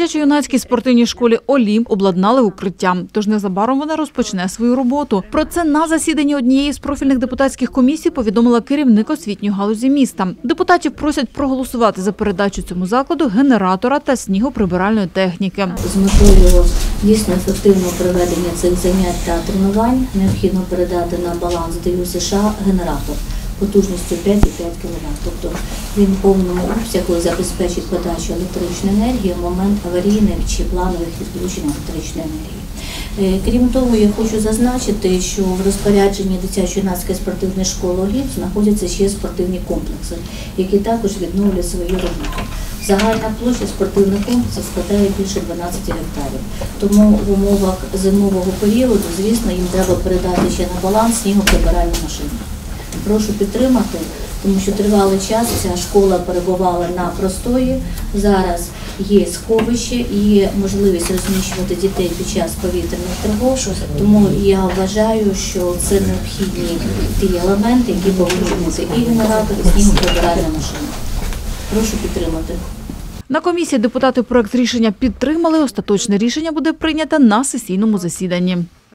дитячо-юнацькій спортивній школі «Олімп» обладнали укриття, тож незабаром вона розпочне свою роботу. Про це на засіданні однієї з профільних депутатських комісій повідомила керівник освітньої галузі міста. Депутатів просять проголосувати за передачу цьому закладу генератора та снігоприбиральної техніки. З метою дійсно ефективного проведення цих занять та тренувань необхідно передати на баланс ДЮ США генератор потужністю 5,5 кВт. Тобто він в повному обсягу забезпечить подачу електричної енергії в момент аварійних чи планових відключень електричної енергії. Крім того, я хочу зазначити, що в розпорядженні дитячо-юнацької спортивної школи «Олімп» знаходяться ще спортивні комплекси, які також відновлюють свою роботу. Загальна площа спортивних комплексів складає більше 12 гектарів. Тому в умовах зимового періоду, звісно, їм треба передати ще на баланс снігоприбиральну машину. Прошу підтримати, тому що тривалий час ця школа перебувала на простої. Зараз є сховище і можливість розміщувати дітей під час повітряних тривог. Тому я вважаю, що це необхідні ті елементи, які повинні бути і генератор, і снігоприбиральна машина. Прошу підтримати. На комісії депутати проект рішення підтримали. Остаточне рішення буде прийнято на сесійному засіданні.